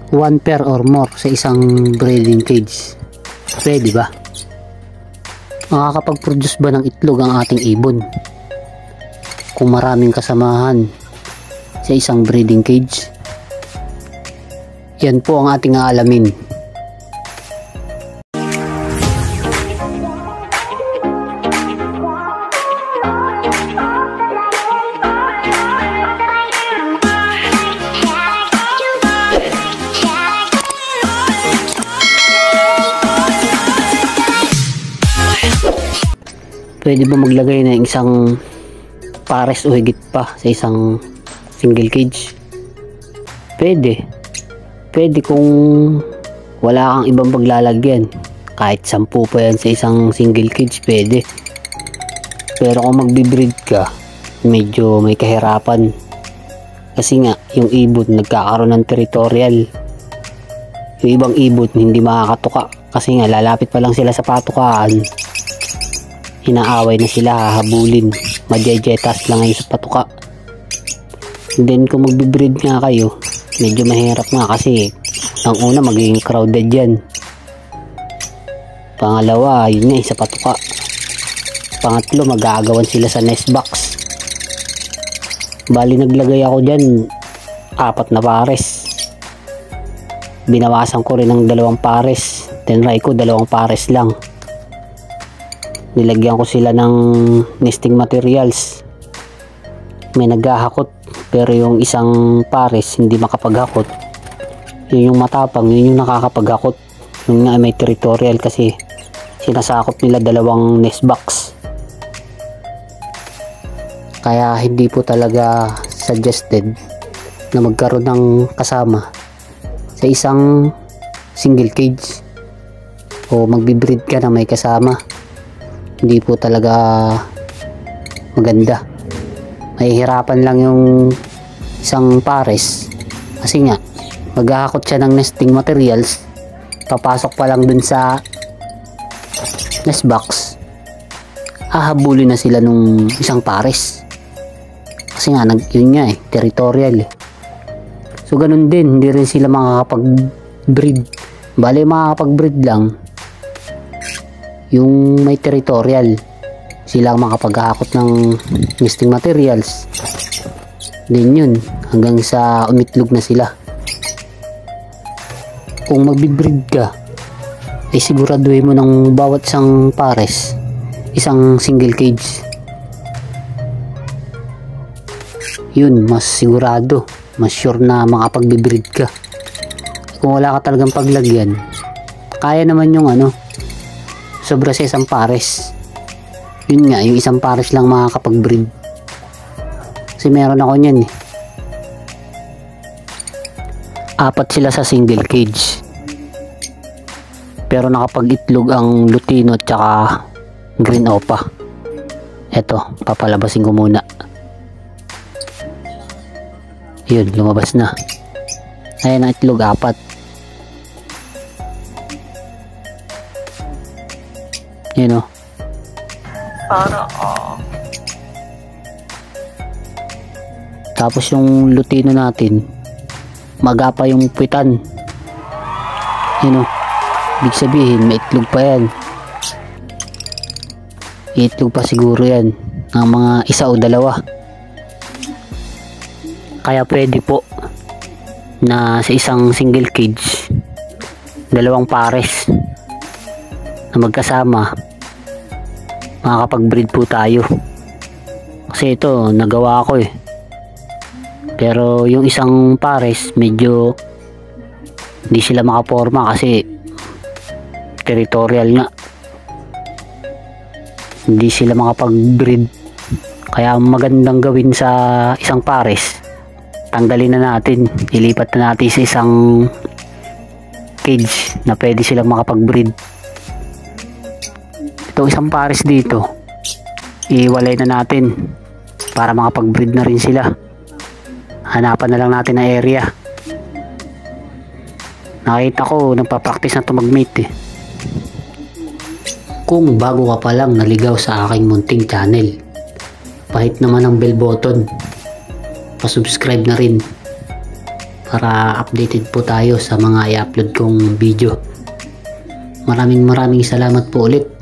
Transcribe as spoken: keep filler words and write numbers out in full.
one pair or more sa isang breeding cage. Pwede ba? Makakapag-produce ba ng itlog ang ating ibon kung maraming kasamahan sa isang breeding cage? Yan po ang ating aalamin. Pwede ba maglagay ng isang pares o higit pa sa isang single cage? Pwede. Pwede kung wala kang ibang paglalagyan. Kahit sampu pa yan sa isang single cage, pwede. Pero kung magbibreed ka, medyo may kahirapan. Kasi nga, yung ibon nagkakaroon ng territorial. Yung ibang ibon hindi makakatuka. Kasi nga, lalapit pa lang sila sa patukaan. Inaaway na sila, hahabulin, majejetas lang ngayon sa patuka. And then kung magbibreed nga kayo, medyo mahirap nga kasi ang una magiging crowded yan. Pangalawa, yun nga, sa patuka. Pangatlo, mag-aagawan sila sa nest box. Bali naglagay ako dyan apat na pares. Binawasan ko rin ng dalawang pares, tinry ko dalawang pares lang. Nilagyan ko sila ng nesting materials. May naghahakot pero yung isang pares hindi makapaghakot. Yun yung matapang, yun yung nakakapaghakot. Yun nga may territorial kasi sinasakop nila dalawang nest box. Kaya hindi po talaga suggested na magkaroon ng kasama sa isang single cage o magbibreed ka na may kasama. Hindi po talaga maganda. Mahihirapan lang yung isang pares kasi nga maghahakot siya ng nesting materials, papasok pa lang dun sa nest box, hahabulin na sila nung isang pares kasi nga nag, yun nga eh, territorial eh. So ganun din, hindi rin sila makakapag-breed. Bale makakapag-breed lang yung may territorial, sila ang makapaghahakot ng nesting materials din yun hanggang sa umitlog na sila. Kung magbibreed ka ay siguraduhin mo ng bawat isang pares isang single cage. Yun, mas sigurado, mas sure na makapagbibreed ka. Kung wala ka talagang paglagyan, kaya naman yung ano sobra sa isang pares. Yun nga, yung isang pares lang makakapag-breed. Kasi meron ako niyan eh. Apat sila sa single cage. Pero nakapag-itlog ang lutino at saka green opa. Eto, papalabasin ko muna. Yun, lumabas na. Ayan ang itlog, apat. Yun o. Para oh. Tapos yung lutino natin, magapa yung puwitan. Yun o. Ibig sabihin, may itlog pa yan. Itlog pa siguro yan ng mga isa o dalawa. Kaya pwede po na sa isang single cage, dalawang pares na magkasama, makakapag-breed po tayo. Kasi ito, nagawa ko eh. Pero yung isang pares, medyo hindi sila makaporma kasi territorial nga. Hindi sila makapag-breed. Kaya magandang gawin sa isang pares, tanggalin na natin, ilipat na natin sa isang cage na pwede silang makapag-breed. Itong isang pares dito, iwalay na natin para makapag-breed na rin sila. Hanapan na lang natin na area. Nakita ko nagpa-practice na ito mag-mate eh. Kung bago ka pa lang naligaw sa aking munting channel, pahit naman ang bell button, pasubscribe na rin para updated po tayo sa mga i-upload kong video. Maraming maraming salamat po ulit